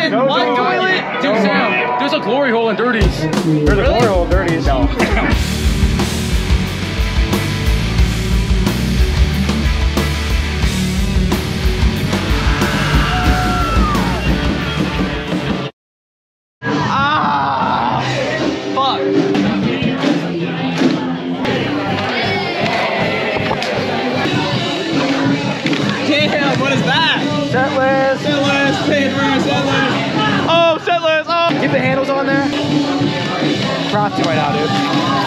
toilet? No What toilet? Dude, Sam, there's a glory hole in Dirties. There's a glory hole in Dirties. No. Keep the handles on there. Frosty right now, dude.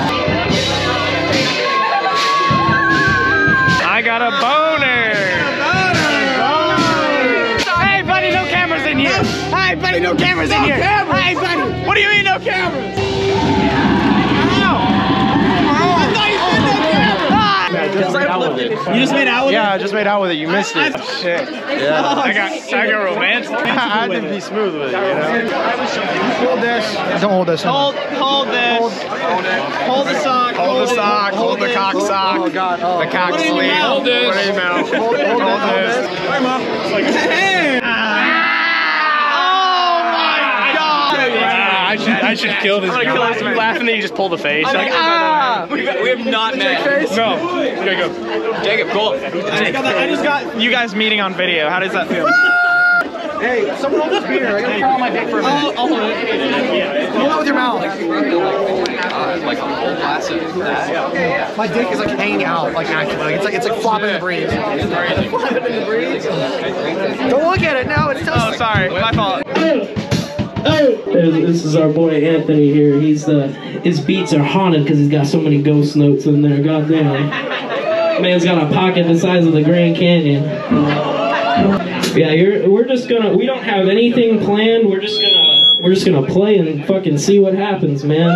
I got a boner. Hey, buddy, no cameras in here. Hey, buddy, no cameras in here. Hey, buddy. What do you mean, no cameras? You just made out with it? Yeah, I just made out with it. You missed it. Shit. Yeah. I got romance. I had to be smooth with it, you know? Hold this. Don't hold this. Hold this. Hold the sock. Hold the sock. Hold the cock sock. Oh, God. The cock sleeve. Hold this. Put it in your mouth. Hold this. Hi, Mom. I should kill this guy. I'm laughing that you just pulled the face. Like, we have not met. No. Jacob. Jacob, cool. I just got you guys meeting on video. How does that feel? Hey, someone hold this beer. I gotta crawl my dick for a minute. I'll hold it. Hold it with your mouth. Like a whole glass of that? Yeah. My dick is like hanging out, like actually. Like, it's like flopping in the breeze. Flopping in the breeze. Don't look at it now. It's tough. Oh, sorry. My fault. This is our boy Anthony here. He's his beats are haunted because he's got so many ghost notes in there. Goddamn, man's got a pocket the size of the Grand Canyon. Yeah, we're just gonna. We don't have anything planned. We're just gonna play and fucking see what happens, man.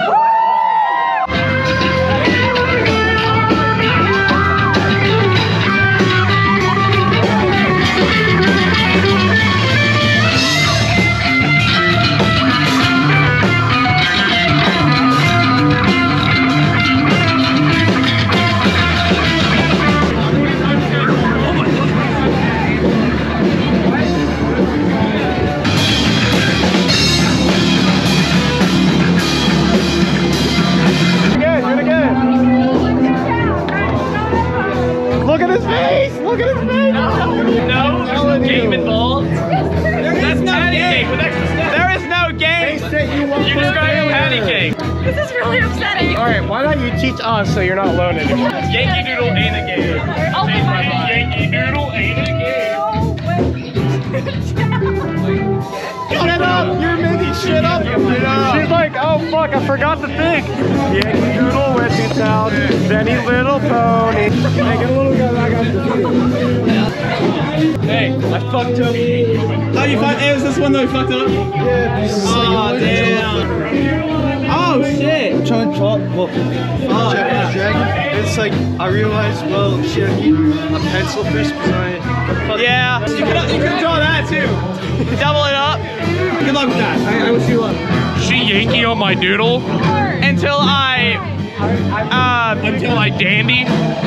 Why don't you teach us so you're not alone anymore? Yankee Doodle ain't a game. Oh my Yankee Doodle ain't a game. Shut up! You're making shit up! She's like, oh fuck, I forgot the thing. Yankee Doodle went to town, then he little pony. Make it a little guy, I got Hey, I fucked up. Oh, you fucked? It was this one that we fucked up? Yeah. Oh, damn. Oh, shit. I'm trying to talk. Well, it's like, I realized, well, shit, I need a pencil fish because yeah, you could draw that too. Double it up. Good luck with that. I wish you luck. She Yankee on my doodle until I dandy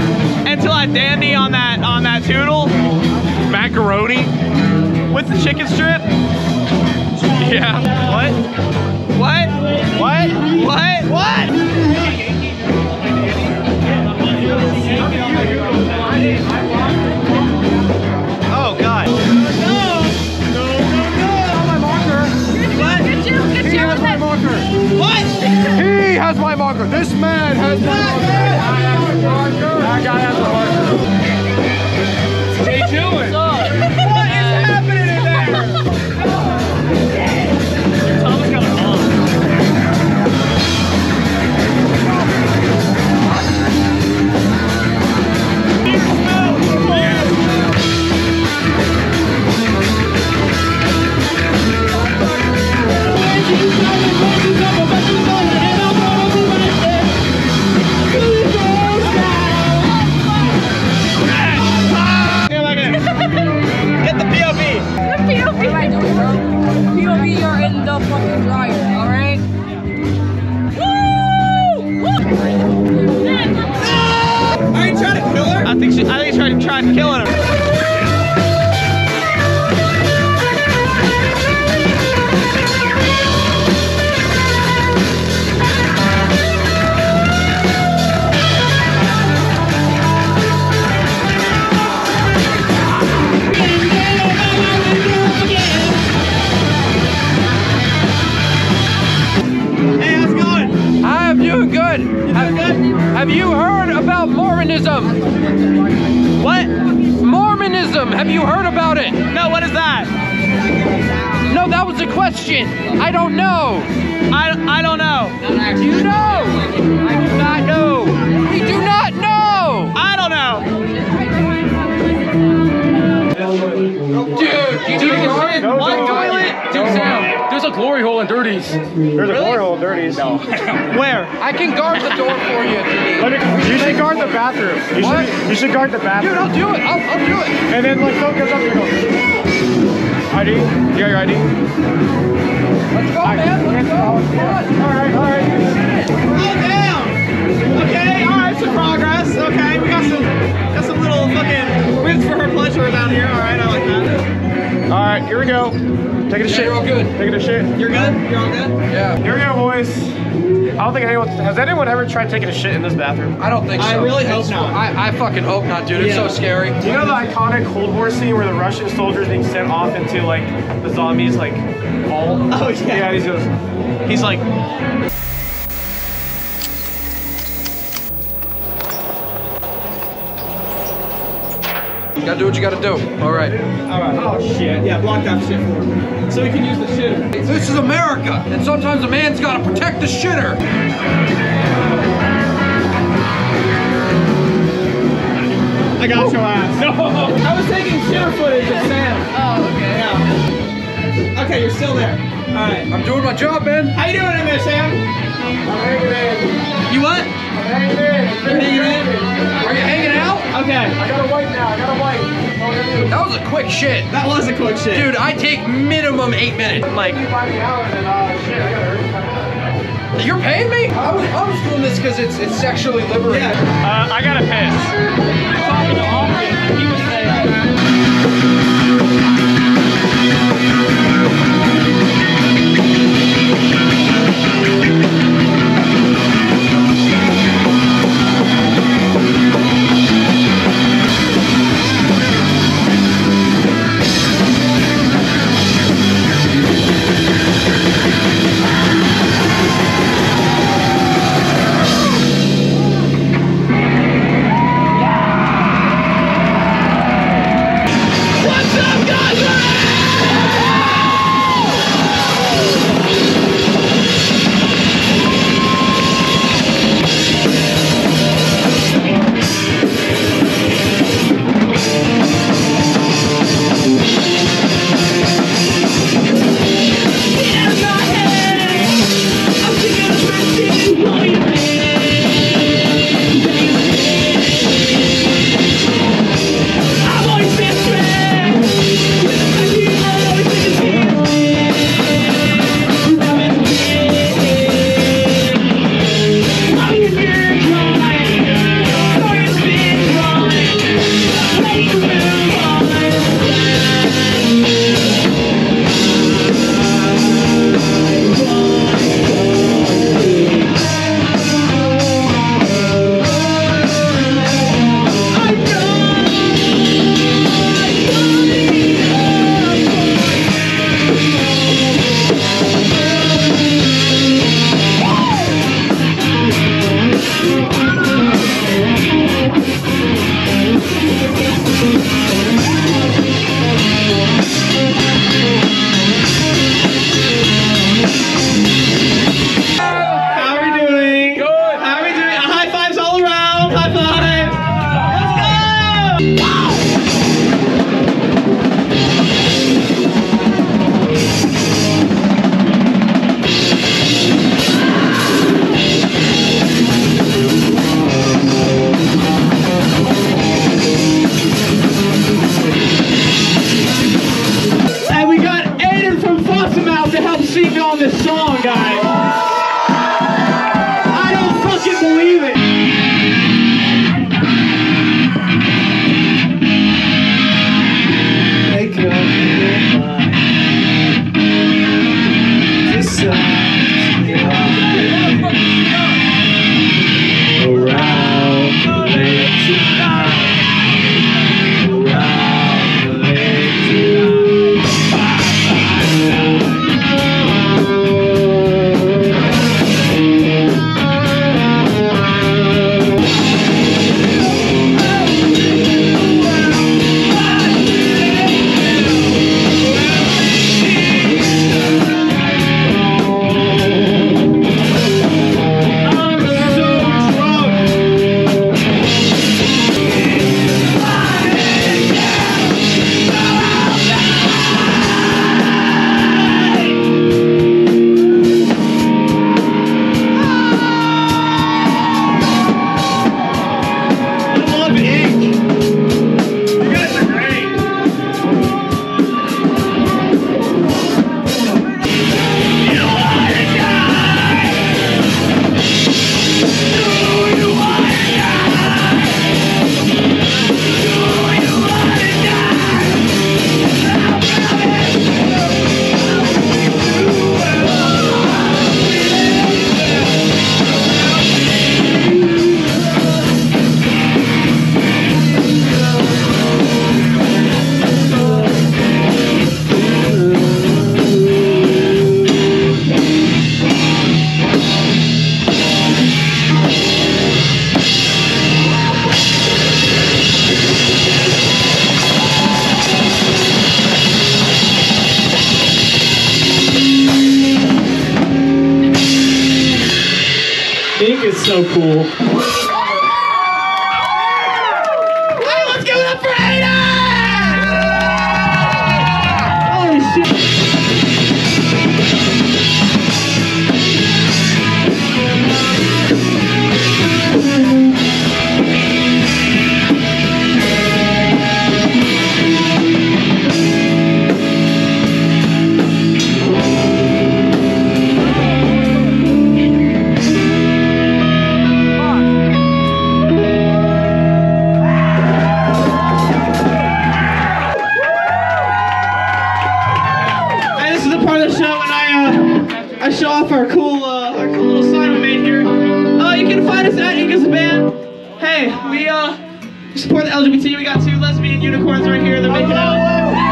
on that toodle. Macaroni with the chicken strip. Yeah. What? What? What? What? What? Oh God. No. My marker. What? He has my marker. What? He has my marker. This man has my marker. That guy has my marker. What are you doing? What is happening in there? Tom's got a bomb. Get the POV. POV, you're in the fucking dryer, alright? Woo! Are you trying to kill her? I think he's trying to kill her. Mormonism. What? Mormonism. Have you heard about it? No, what is that? No, that was a question. I don't know. I don't know. Do you know? I do not know. We do not know. I don't know. Dude, you do it. One toilet? Dude, Sam, there's a glory hole in Dirty's. There's a glory hole in Dirty's. No. Where? I can guard the door for you if you need. You should guard the bathroom. You should guard the bathroom. Dude, I'll do it. I'll do it. And then like someone comes up and goes, ID? You got your ID? Let's go, man. Let's go. Alright. Oh, damn. Okay, alright, some progress. Okay, we got some little fucking wins for her pleasure down here. Alright, I like that. Alright, here we go. Taking a shit. You're all good. Taking a shit. You're good? You're all good? Yeah. Here we go, boys. I don't think has anyone ever tried taking a shit in this bathroom? I don't think so. I really hope not. I fucking hope not, dude. It's so scary. You know the iconic Cold War scene where the Russian soldiers being sent off into like the zombies like all? Oh yeah. Yeah, He's like, You gotta do what you gotta do. All right. alright. Oh shit. Yeah, block that shit for him. So we can use the shitter. This is America, and sometimes a man's gotta protect the shitter. I got your ass. No. I was taking shitter footage of Sam. Oh, okay. Yeah. Okay, you're still there. Alright. I'm doing my job, man. How you doing in there, Sam? You what? You're hanging in? Are you hanging out? Okay. I got a wipe now. I got a wipe. That was a quick shit. That was a quick shit. Dude, I take minimum 8 minutes. Like, By the hour and shit, I got hurt. you're paying me? I was doing this because it's sexually liberating. Yeah. I gotta piss. Talking to Austin, he was saying. What's is so cool. Hey, let's give it up for Aiden! Holy shit! I show off our cool little sign we made here. You can find us at Inca's Band. Hey, we support the LGBT. We got 2 lesbian unicorns right here. They're making out.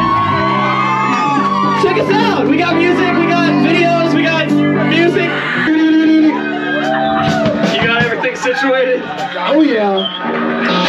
Check us out. We got music. We got videos. We got music. You got everything situated? Oh yeah.